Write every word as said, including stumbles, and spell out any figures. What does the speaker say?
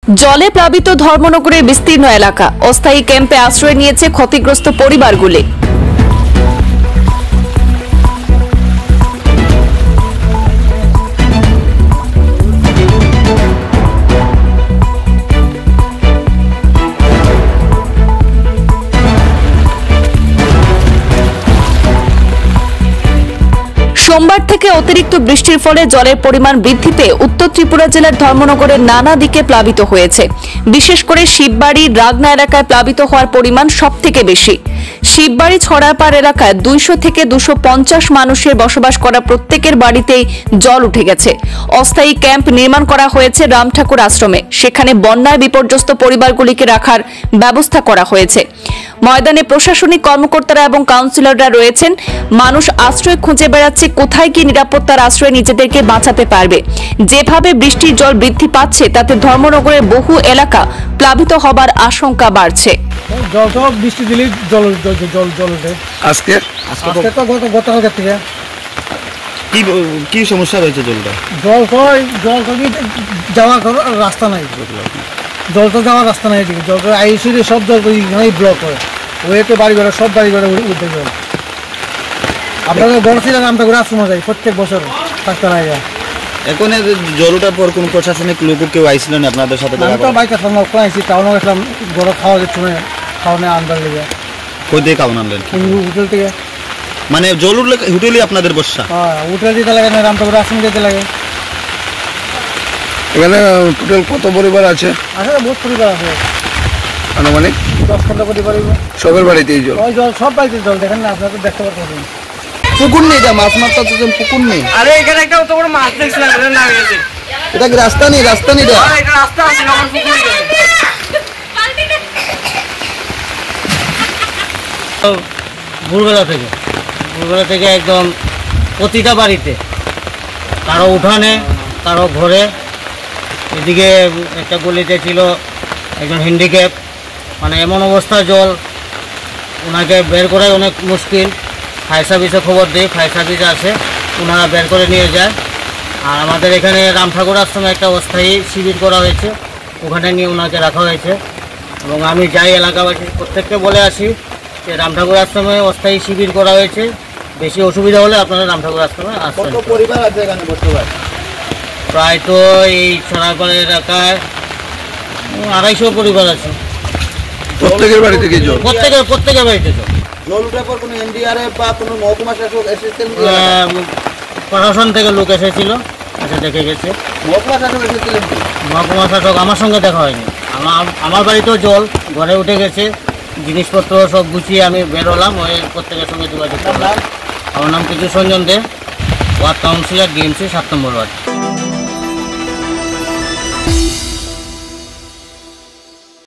জলে প্লাবিত ধর্মনগরের বিস্তীর্ণ এলাকা, অস্থায়ী ক্যাম্পে আশ্রয় নিয়েছে ক্ষতিগ্রস্ত পরিবারগুলি। সোমবার থেকে অতিরিক্ত বৃষ্টির ফলে জলের পরিমাণ বৃদ্ধি পেয়ে উত্তর ত্রিপুরা জেলার ধর্মনগরের নানা দিকে প্লাবিত হয়েছে। বিশেষ করে শিববাড়ি রাগনা এলাকায় প্লাবিত হওয়ার পরিমাণ সব থেকে বেশি। শিববাড়ি ছড়াপাড় এলাকায় দুইশো থেকে দুশো পঞ্চাশ মানুষের বসবাস করা প্রত্যেকের বাড়িতেই জল উঠে গেছে। অস্থায়ী ক্যাম্প নির্মাণ করা হয়েছে রামঠাকুর আশ্রমে, সেখানে বন্যায় বিপর্যস্ত পরিবারগুলিকে রাখার ব্যবস্থা করা হয়েছে। ময়দানে প্রশাসনিক কর্মকর্তারা এবং কাউন্সিলররা রয়েছেন। মানুষ আশ্রয় খুঁজে বেড়াচ্ছে কোথায় কি নিরাপত্তার আশ্রয়ে নিজেদেরকে বাঁচাতে পারবে। যেভাবে বৃষ্টির জল বৃদ্ধি পাচ্ছে তাতে ধর্মনগরের বহু এলাকা প্লাবিত হবার আশঙ্কা বাড়ছে। জল তো বৃষ্টি দিলে জল জল জল ওঠে। আজকে আজকে তো গতকালকে থেকে কি কি সমস্যা রয়েছে? জলটা জল তো জল তো যাওয়ার রাস্তা নাই, জল তো যাওয়ার রাস্তা নাই। এদিকে জল তো আইসি সব জল তো এখানেই ব্লক করে, ওয়েতে বাড়ি ঘরে সব বাড়ি ঘরে উঠে জল। আপনারা গড় ছিলেন আমরা ঘুরে আশ্রমে যাই প্রত্যেক বছর থাকতে না যায়। এখন জল ওঠার পর কোন প্রশাসনিক লোক কেউ আইছিলেন আপনাদের সাথে? আমি তো বাইক আসলাম, ওখানে আইসি টাউনে গেছিলাম, ঘরে খাওয়া যাচ্ছে না, খাওয়ানে আনবার লেগে। কই দিয়ে খাওয়ান আনলেন? হোটেল থেকে। মানে জল উঠলে হোটেলই আপনাদের বর্ষা? হ্যাঁ, হোটেল দিতে লাগে না, রামটাপুর আশ্রম দিতে লাগে। এখানে টোটাল কত পরিবার আছে? আসলে বহুত পরিবার আছে, আনুমানিক দশ পনেরো পরিবার। সবের বাড়িতেই জল? ওই জল সব বাড়িতে জল, দেখেন না আপনারা দেখতে পাচ্ছেন। পুকুর নেই, এটা মাছ মারতে তো পুকুর নেই। আরে এখানে একটা অত বড় মাছ দেখছিলাম, এটা না গেছে। এটা কি রাস্তা নেই? রাস্তা নেই, আরে এটা রাস্তা আছে না, আমার পুকুর গেছে। ভোরবেলা থেকে ভোরবেলা থেকে একদম প্রতিটা বাড়িতে, কারো উঠানে, কারো ঘরে। এদিকে একটা গলিতে ছিল একজন হ্যান্ডিক্যাপ, মানে এমন অবস্থা জল, ওনাকে বের করে অনেক মুশকিল। ফায়ার সার্ভিসে খবর দিই, ফায়ার সার্ভিস আসে, ওনারা বের করে নিয়ে যায়। আর আমাদের এখানে রামঠাকুর আশ্রমে একটা অস্থায়ী শিবির করা হয়েছে, ওখানে নিয়ে ওনাকে রাখা হয়েছে। এবং আমি যাই এলাকাবাসী প্রত্যেককে বলে আসি যে রামঠাকুর আশ্রমে অস্থায়ী শিবির করা হয়েছে, বেশি অসুবিধা হলে আপনারা রামঠাকুর আশ্রমে আসবেন। কত পরিবার আছে এখানে বর্তমান? প্রায় তো এই ছড়াপাড়া এলাকায় আড়াইশো পরিবার আছে। প্রত্যেকের বাড়ি থেকে জল? প্রত্যেকের প্রত্যেকের বাড়িতে জল। জল উঠার পর কোনো এনডিআরএফ বা কোনো মহকুমা শাসক এসেছিলেন? প্রশাসন থেকে লোক এসেছিল, এসে দেখে গেছে। মহকুমা শাসক এসেছিলেন? মহকুমা শাসক আমার সঙ্গে দেখা হয়নি। আমার আমার বাড়িতেও জল, ঘরে উঠে গেছে, জিনিসপত্র সব গুছিয়ে আমি বেরোলাম, ওই প্রত্যেকের সঙ্গে যোগাযোগ করলাম। আমার নাম কিছু Sanjan De, ward councillor, DMC সাত নম্বর ওয়ার্ড।